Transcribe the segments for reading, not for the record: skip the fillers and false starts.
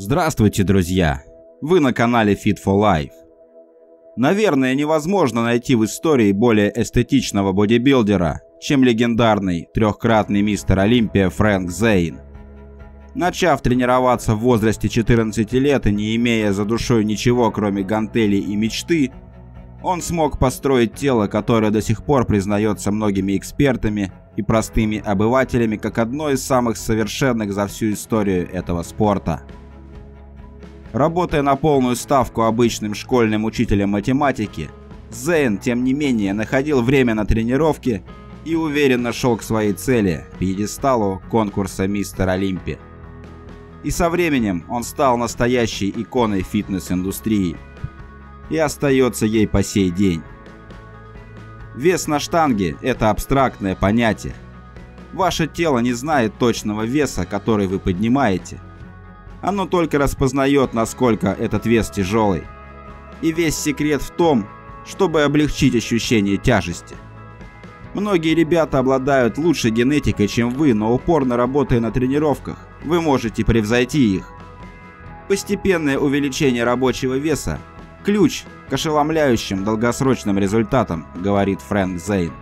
Здравствуйте, друзья! Вы на канале Fit for Life. Наверное, невозможно найти в истории более эстетичного бодибилдера, чем легендарный трехкратный мистер Олимпия Фрэнк Зейн. Начав тренироваться в возрасте 14 лет и не имея за душой ничего, кроме гантелей и мечты, он смог построить тело, которое до сих пор признается многими экспертами и простыми обывателями как одно из самых совершенных за всю историю этого спорта. Работая на полную ставку обычным школьным учителем математики, Зейн, тем не менее, находил время на тренировки и уверенно шел к своей цели – пьедесталу конкурса «Мистер Олимпия». И со временем он стал настоящей иконой фитнес-индустрии и остается ей по сей день. Вес на штанге – это абстрактное понятие. Ваше тело не знает точного веса, который вы поднимаете. Оно только распознает, насколько этот вес тяжелый. И весь секрет в том, чтобы облегчить ощущение тяжести. Многие ребята обладают лучшей генетикой, чем вы, но упорно работая на тренировках, вы можете превзойти их. Постепенное увеличение рабочего веса – ключ к ошеломляющим долгосрочным результатам, говорит Фрэнк Зейн.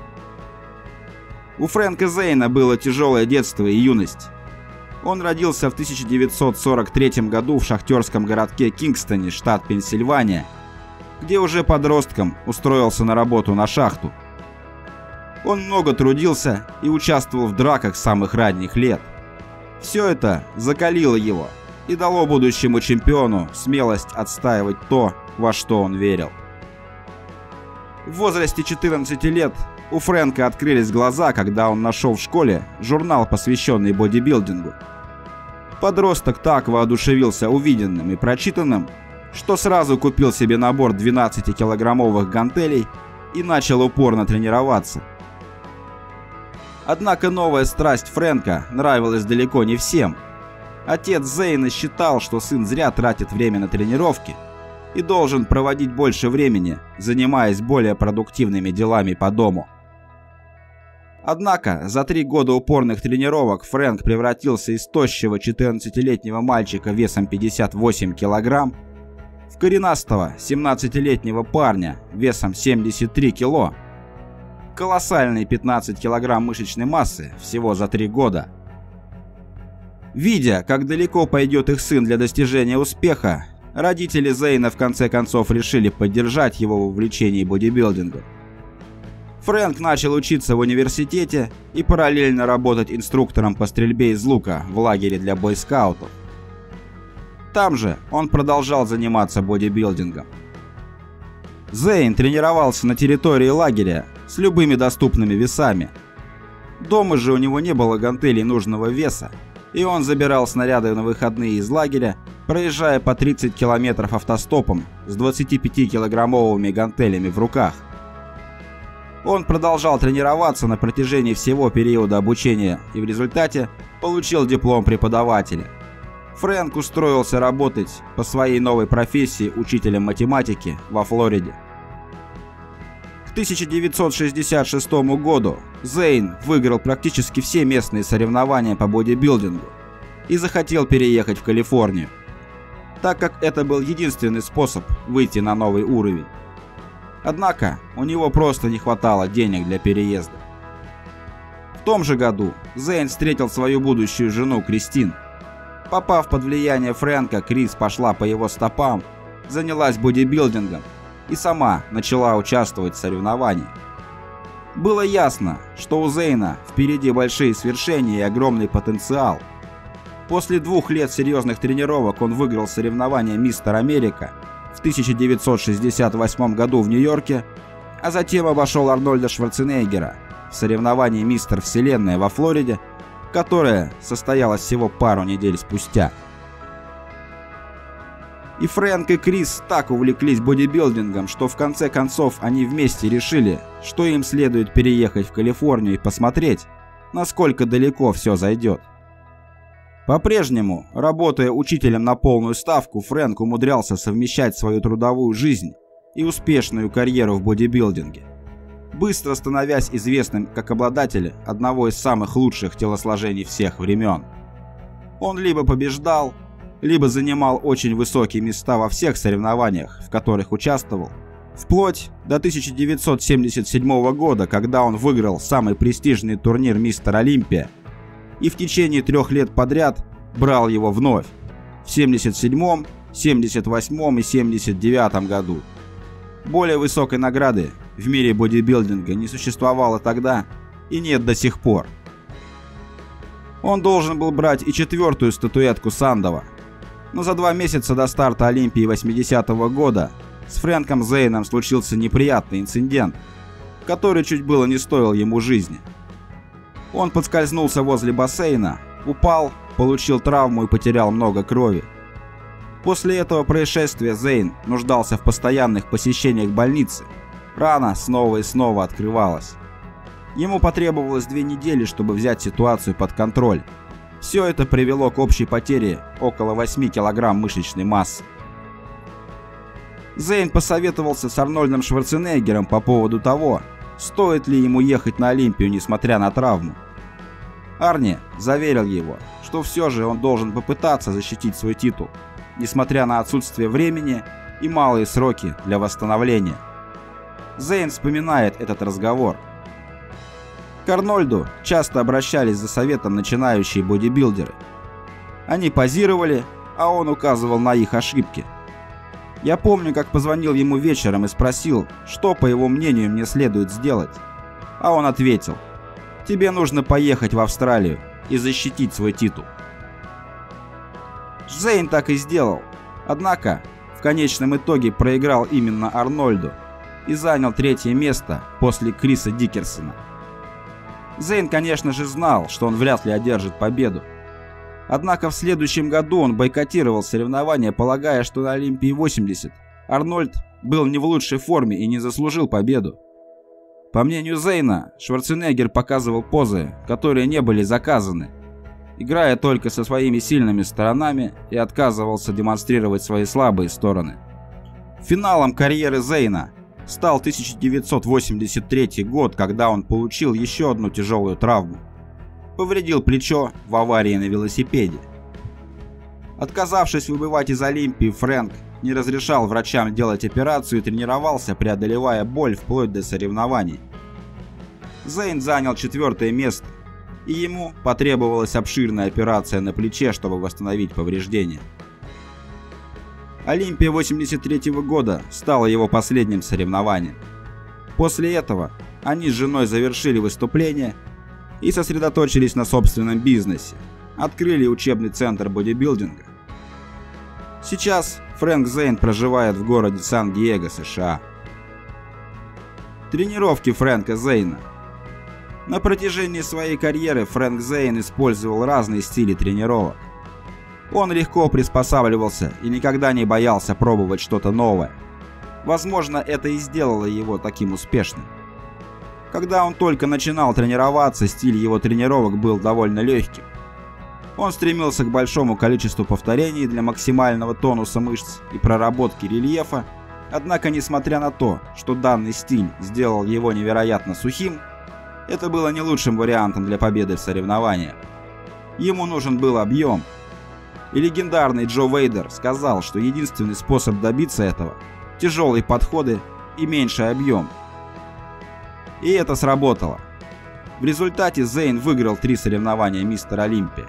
У Фрэнка Зейна было тяжелое детство и юность. Он родился в 1943 году в шахтерском городке Кингстоне, штат Пенсильвания, где уже подростком устроился на работу на шахту. Он много трудился и участвовал в драках с самых ранних лет. Все это закалило его и дало будущему чемпиону смелость отстаивать то, во что он верил. В возрасте 14 лет у Фрэнка открылись глаза, когда он нашел в школе журнал, посвященный бодибилдингу. Подросток так воодушевился увиденным и прочитанным, что сразу купил себе набор 12-килограммовых гантелей и начал упорно тренироваться. Однако новая страсть Фрэнка нравилась далеко не всем. Отец Зейна считал, что сын зря тратит время на тренировки и должен проводить больше времени, занимаясь более продуктивными делами по дому. Однако за 3 года упорных тренировок Фрэнк превратился из тощего 14-летнего мальчика весом 58 килограмм в коренастого 17-летнего парня весом 73 кило. Колоссальные 15 килограмм мышечной массы всего за 3 года. Видя, как далеко пойдет их сын для достижения успеха, родители Зейна в конце концов решили поддержать его в увлечении бодибилдингом. Фрэнк начал учиться в университете и параллельно работать инструктором по стрельбе из лука в лагере для бойскаутов. Там же он продолжал заниматься бодибилдингом. Зейн тренировался на территории лагеря с любыми доступными весами. Дома же у него не было гантелей нужного веса, и он забирал снаряды на выходные из лагеря, проезжая по 30 километров автостопом с 25-килограммовыми гантелями в руках. Он продолжал тренироваться на протяжении всего периода обучения и в результате получил диплом преподавателя. Фрэнк устроился работать по своей новой профессии учителем математики во Флориде. К 1966 году Зейн выиграл практически все местные соревнования по бодибилдингу и захотел переехать в Калифорнию, так как это был единственный способ выйти на новый уровень. Однако у него просто не хватало денег для переезда. В том же году Зейн встретил свою будущую жену Кристин. Попав под влияние Фрэнка, Крис пошла по его стопам, занялась бодибилдингом и сама начала участвовать в соревнованиях. Было ясно, что у Зейна впереди большие свершения и огромный потенциал. После 2 лет серьезных тренировок он выиграл соревнования «Мистер Америка» в 1968 году в Нью-Йорке, а затем обошел Арнольда Шварценеггера в соревновании «Мистер Вселенная» во Флориде, которое состоялось всего пару недель спустя. И Фрэнк и Крис так увлеклись бодибилдингом, что в конце концов они вместе решили, что им следует переехать в Калифорнию и посмотреть, насколько далеко все зайдет. По-прежнему, работая учителем на полную ставку, Фрэнк умудрялся совмещать свою трудовую жизнь и успешную карьеру в бодибилдинге, быстро становясь известным как обладатель одного из самых лучших телосложений всех времен. Он либо побеждал, либо занимал очень высокие места во всех соревнованиях, в которых участвовал, вплоть до 1977 года, когда он выиграл самый престижный турнир «Мистер Олимпия» и в течение 3 лет подряд брал его вновь в 1977, 1978 и 1979 году. Более высокой награды в мире бодибилдинга не существовало тогда и нет до сих пор. Он должен был брать и 4-ю статуэтку Сандова, но за 2 месяца до старта Олимпии 80-го года с Фрэнком Зейном случился неприятный инцидент, который чуть было не стоил ему жизни. Он подскользнулся возле бассейна, упал, получил травму и потерял много крови. После этого происшествия Зейн нуждался в постоянных посещениях больницы. Рана снова и снова открывалась. Ему потребовалось 2 недели, чтобы взять ситуацию под контроль. Все это привело к общей потере около 8 килограмм мышечной массы. Зейн посоветовался с Арнольдом Шварценеггером по поводу того, стоит ли ему ехать на Олимпию, несмотря на травму. Арни заверил его, что все же он должен попытаться защитить свой титул, несмотря на отсутствие времени и малые сроки для восстановления. Зейн вспоминает этот разговор. К Арнольду часто обращались за советом начинающие бодибилдеры. Они позировали, а он указывал на их ошибки. Я помню, как позвонил ему вечером и спросил, что, по его мнению, мне следует сделать. А он ответил: «Тебе нужно поехать в Австралию и защитить свой титул». Зейн так и сделал. Однако, в конечном итоге проиграл именно Арнольду и занял 3-е место после Криса Дикерсона. Зейн, конечно же, знал, что он вряд ли одержит победу. Однако в следующем году он бойкотировал соревнования, полагая, что на Олимпии 80 Арнольд был не в лучшей форме и не заслужил победу. По мнению Зейна, Шварценеггер показывал позы, которые не были заказаны, играя только со своими сильными сторонами, и отказывался демонстрировать свои слабые стороны. Финалом карьеры Зейна стал 1983 год, когда он получил еще одну тяжелую травму. Повредил плечо в аварии на велосипеде. Отказавшись выбывать из Олимпии, Фрэнк не разрешал врачам делать операцию и тренировался, преодолевая боль вплоть до соревнований. Зейн занял 4-е место, и ему потребовалась обширная операция на плече, чтобы восстановить повреждения. Олимпия 83 года стала его последним соревнованием. После этого они с женой завершили выступление и сосредоточились на собственном бизнесе, открыли учебный центр бодибилдинга. Сейчас Фрэнк Зейн проживает в городе Сан-Диего, США. Тренировки Фрэнка Зейна. На протяжении своей карьеры Фрэнк Зейн использовал разные стили тренировок. Он легко приспосабливался и никогда не боялся пробовать что-то новое. Возможно, это и сделало его таким успешным. Когда он только начинал тренироваться, стиль его тренировок был довольно легким. Он стремился к большому количеству повторений для максимального тонуса мышц и проработки рельефа, однако, несмотря на то, что данный стиль сделал его невероятно сухим, это было не лучшим вариантом для победы в соревнованиях. Ему нужен был объем. И легендарный Джо Вейдер сказал, что единственный способ добиться этого – тяжелые подходы и меньший объем. И это сработало. В результате Зейн выиграл 3 соревнования «Мистер Олимпия».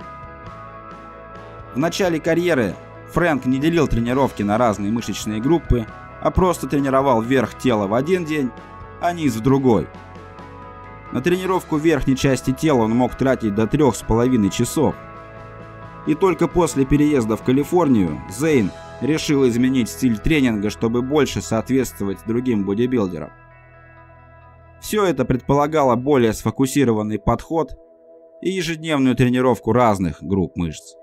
В начале карьеры Фрэнк не делил тренировки на разные мышечные группы, а просто тренировал верх тела в один день, а низ в другой. На тренировку верхней части тела он мог тратить до 3,5 часов. И только после переезда в Калифорнию Зейн решил изменить стиль тренинга, чтобы больше соответствовать другим бодибилдерам. Все это предполагало более сфокусированный подход и ежедневную тренировку разных групп мышц.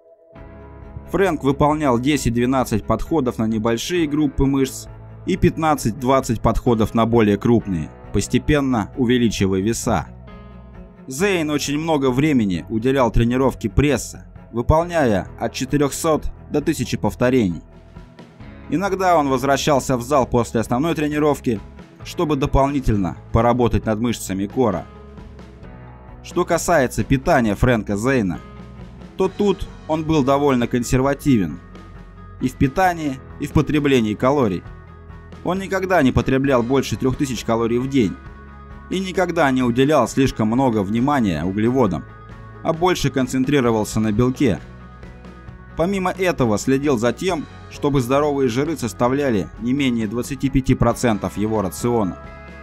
Фрэнк выполнял 10-12 подходов на небольшие группы мышц и 15-20 подходов на более крупные, постепенно увеличивая веса. Зейн очень много времени уделял тренировке пресса, выполняя от 400 до 1000 повторений. Иногда он возвращался в зал после основной тренировки, чтобы дополнительно поработать над мышцами кора. Что касается питания Фрэнка Зейна, то тут он был довольно консервативен. И в питании, и в потреблении калорий. Он никогда не потреблял больше 3000 калорий в день. И никогда не уделял слишком много внимания углеводам, а больше концентрировался на белке. Помимо этого следил за тем, чтобы здоровые жиры составляли не менее 25% его рациона.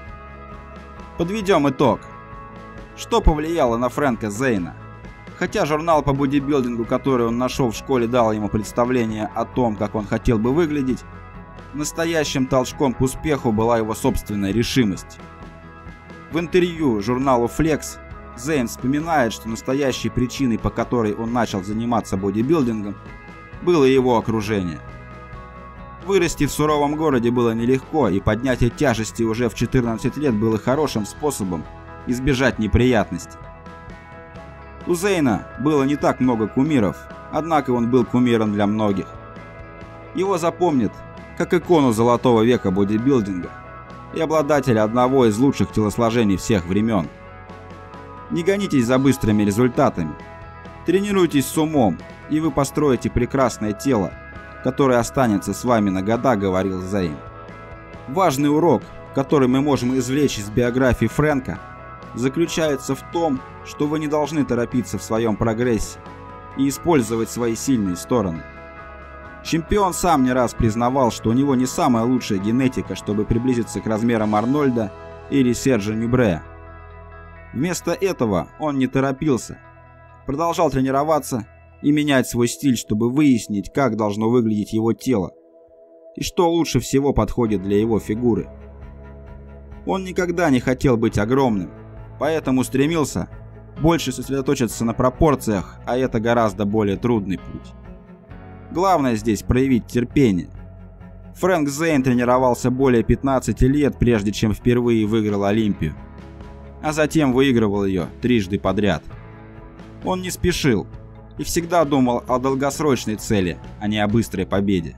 Подведем итог. Что повлияло на Фрэнка Зейна? Хотя журнал по бодибилдингу, который он нашел в школе, дал ему представление о том, как он хотел бы выглядеть, настоящим толчком к успеху была его собственная решимость. В интервью журналу Flex Зейн вспоминает, что настоящей причиной, по которой он начал заниматься бодибилдингом, было его окружение. Вырасти в суровом городе было нелегко, и поднятие тяжести уже в 14 лет было хорошим способом избежать неприятностей. У Зейна было не так много кумиров, однако он был кумиром для многих. Его запомнят как икону золотого века бодибилдинга и обладателя одного из лучших телосложений всех времен. Не гонитесь за быстрыми результатами. Тренируйтесь с умом, и вы построите прекрасное тело, которое останется с вами на года, говорил Зейн. Важный урок, который мы можем извлечь из биографии Фрэнка, заключается в том, что вы не должны торопиться в своем прогрессе и использовать свои сильные стороны. Чемпион сам не раз признавал, что у него не самая лучшая генетика, чтобы приблизиться к размерам Арнольда или Серджа Нюбре. Вместо этого он не торопился, продолжал тренироваться и менять свой стиль, чтобы выяснить, как должно выглядеть его тело и что лучше всего подходит для его фигуры. Он никогда не хотел быть огромным, поэтому стремился больше сосредоточиться на пропорциях, а это гораздо более трудный путь. Главное здесь проявить терпение. Фрэнк Зейн тренировался более 15 лет, прежде чем впервые выиграл Олимпию, а затем выигрывал ее трижды подряд. Он не спешил и всегда думал о долгосрочной цели, а не о быстрой победе.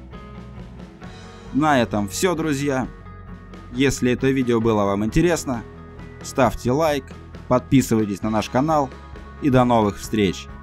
На этом все, друзья. Если это видео было вам интересно, ставьте лайк, подписывайтесь на наш канал и до новых встреч!